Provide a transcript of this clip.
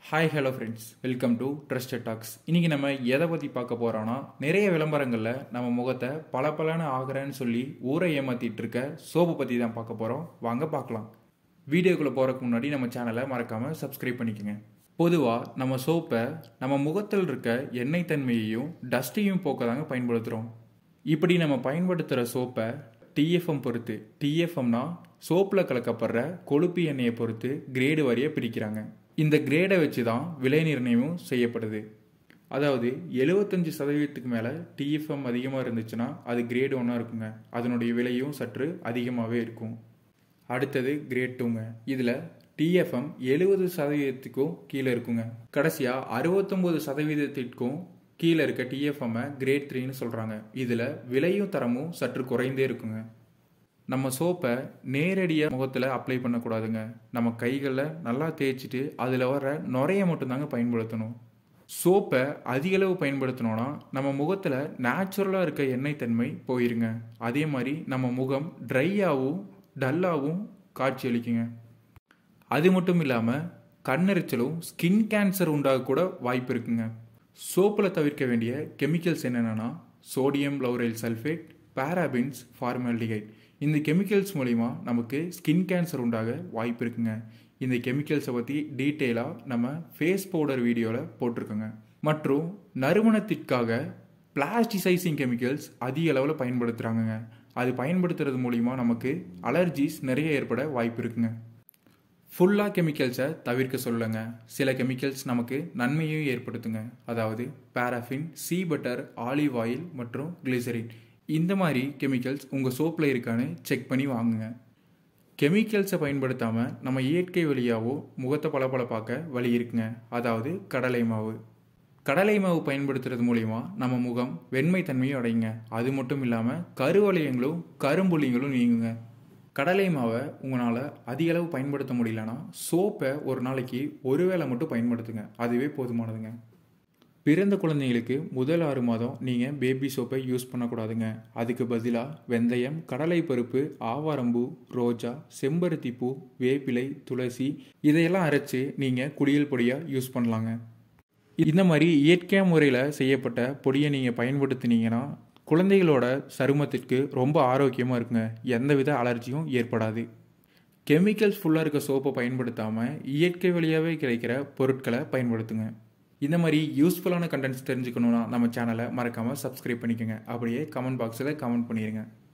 Hi hello friends, welcome to trusted talks. இன்றைக்கி நம்ம எதை பற்றி பார்க்க போகிறோன்னா, நிறைய விளம்பரங்களில் நம்ம முகத்தை பளபளன்னு ஆகிறேன்னு சொல்லி ஊரை ஏமாற்றிட்டு இருக்க சோப்பு பற்றி தான் பார்க்க போகிறோம். வாங்க பார்க்கலாம். வீடியோக்குள்ளே போகிறதுக்கு முன்னாடி நம்ம சேனலை மறக்காமல் சப்ஸ்கிரைப் பண்ணிக்கோங்க. பொதுவாக நம்ம சோப்பை நம்ம முகத்தில் இருக்க எண்ணெய் தன்மையையும் டஸ்ட்டையும் போக்க தாங்க பயன்படுத்துகிறோம். இப்படி நம்ம பயன்படுத்துகிற சோப்பை டிஎஃப்எம் பொறுத்து, டிஎஃப்எம்னா சோப்பில் கலக்கப்படுற கொழுப்பு எண்ணெயை பொறுத்து கிரேடு வாரியாக பிரிக்கிறாங்க. இந்த கிரேடை வச்சு தான் விலை நிர்ணயமும் செய்யப்படுது. அதாவது 75% மேலே டிஎஃப்எம் அதிகமாக இருந்துச்சுன்னா அது கிரேட் 1 இருக்குங்க. அதனுடைய விலையும் சற்று அதிகமாகவே இருக்கும். அடுத்தது கிரேட் 2ங்க. இதில் டிஎஃப்எம் 70% கீழே இருக்குங்க. கடைசியாக 69% கீழே இருக்க டிஎஃப்எம்மை கிரேட் 3ன்னு சொல்கிறாங்க. இதில் விலையும் தரமும் சற்று குறைந்தே இருக்குங்க. நம்ம சோப்பை நேரடியாக முகத்தில் அப்ளை பண்ணக்கூடாதுங்க. நம்ம கைகளில் நல்லா தேய்ச்சிட்டு அதில் வர நுரையை மட்டும்தாங்க பயன்படுத்தணும். சோப்பை அதிகளவு பயன்படுத்தினோன்னா நம்ம முகத்தில் நேச்சுரலாக இருக்க எண்ணெய் தன்மை போயிருங்க. அதே மாதிரி நம்ம முகம் ட்ரையாகவும் டல்லாகவும் காட்சியளிக்குங்க. அது மட்டும் இல்லாமல் கண்ணெரிச்சலும் ஸ்கின் கேன்சர் உண்டாக கூட வாய்ப்பு இருக்குங்க. சோப்பில் தவிர்க்க வேண்டிய கெமிக்கல்ஸ் என்னென்னா sodium lauryl sulphate, parabens, formaldehyde. இந்த கெமிக்கல்ஸ் மூலிமா நமக்கு ஸ்கின் கேன்சர் உண்டாக வாய்ப்பு இருக்குங்க. இந்த கெமிக்கல்ஸை பற்றி டீட்டெயிலாக நம்ம ஃபேஸ் பவுடர் வீடியோவில் போட்டிருக்கோங்க. மற்றும் நறுமணத்திற்காக பிளாஸ்டிசைசிங் கெமிக்கல்ஸ் அதிக அளவில் பயன்படுத்துகிறாங்கங்க. அது பயன்படுத்துறது மூலிமா நமக்கு அலர்ஜிஸ் நிறைய ஏற்பட வாய்ப்பு இருக்குங்க. ஃபுல்லாக கெமிக்கல்ஸை தவிர்க்க சொல்லுங்க. சில கெமிக்கல்ஸ் நமக்கு நன்மையும் ஏற்படுத்துங்க. அதாவது paraffin, shea butter, olive oil மற்றும் கிளிசரின். இந்த மாதிரி கெமிக்கல்ஸ் உங்கள் சோப்பில் இருக்கான்னு செக் பண்ணி வாங்குங்க. கெமிக்கல்ஸை பயன்படுத்தாமல் நம்ம இயற்கை வழியாகவோ முகத்தை பளபளப்பாக்க வழி இருக்குங்க. அதாவது கடலை மாவு. கடலை மாவு பயன்படுத்துறது மூலிமா நம்ம முகம் வெண்மை தன்மையும் அடையுங்க. அது மட்டும் இல்லாமல் கருவளையங்களும் கரும்புள்ளிங்களும் நீங்குங்க. கடலை மாவை உங்களால் அதிக அளவு பயன்படுத்த முடியலன்னா சோப்பை ஒரு நாளைக்கு ஒரு வேளை மட்டும் பயன்படுத்துங்க. அதுவே போதுமானதுங்க. பிறந்த குழந்தைங்களுக்கு முதல் 6 மாதம் நீங்கள் பேபி சோப்பை யூஸ் பண்ணக்கூடாதுங்க. அதுக்கு பதிலாக வெந்தயம், கடலை பருப்பு, ஆவாரம்பூ, ரோஜா, செம்பருத்தி பூ, வேப்பிலை, துளசி இதையெல்லாம் அரைச்சி நீங்கள் குளியல் பொடியாக யூஸ் பண்ணலாங்க. இந்த மாதிரி இயற்கையான முறையில் செய்யப்பட்ட பொடியை நீங்கள் பயன்படுத்தினீங்கன்னா குழந்தைகளோட சருமத்திற்கு ரொம்ப ஆரோக்கியமாக இருக்குங்க. எந்தவித அலர்ஜியும் ஏற்படாது. கெமிக்கல்ஸ் ஃபுல்லாக இருக்க சோப்பை பயன்படுத்தாமல் இயற்கை வழியாகவே கிடைக்கிற பொருட்களை பயன்படுத்துங்க. இந்த மாதிரி யூஸ்ஃபுல்லான கண்டென்ட்ஸ் தெரிஞ்சுக்கணுன்னா நம்ம சேனலை மறக்காமல் சப்ஸ்கிரைப் பண்ணிக்கோங்க. அப்படியே கமெண்ட் பாக்ஸில் கமெண்ட் பண்ணிடுங்க.